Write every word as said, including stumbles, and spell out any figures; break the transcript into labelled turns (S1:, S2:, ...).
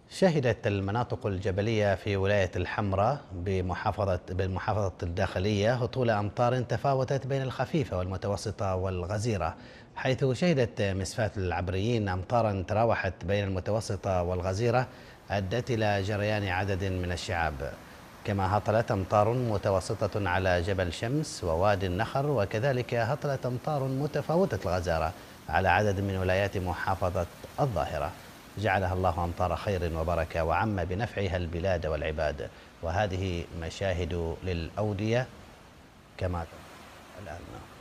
S1: شهدت المناطق الجبلية في ولاية الحمراء بمحافظة بالمحافظة الداخلية هطول أمطار تفاوتت بين الخفيفة والمتوسطة والغزيرة، حيث شهدت مسفات العبريين أمطارا تراوحت بين المتوسطة والغزيرة أدت إلى جريان عدد من الشعاب، كما هطلت أمطار متوسطة على جبل شمس ووادي النخر، وكذلك هطلت أمطار متفاوتة الغزارة على عدد من ولايات محافظة الظاهرة، جعلها الله أمطار خير وبركة وعم بنفعها البلاد والعباد. وهذه مشاهد للأودية كما الآن.